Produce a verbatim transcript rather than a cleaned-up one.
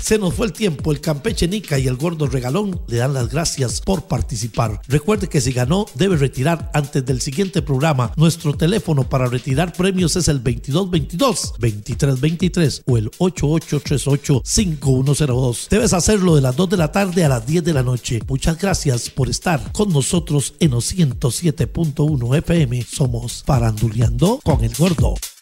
Se nos fue el tiempo. El Campeche Nica y el Gordo Regalón le dan las gracias por participar. Recuerde que si ganó debe retirar antes del siguiente programa. Nuestro teléfono para retirar premios es el veintidós veintidós, veintitrés veintitrés o el ocho ocho tres ocho, cinco uno cero dos. Debes hacerlo de las dos de la tarde a las diez de la noche. Muchas gracias por estar con nosotros en los ciento siete punto uno F M. Somos Faranduleando con el Gordo.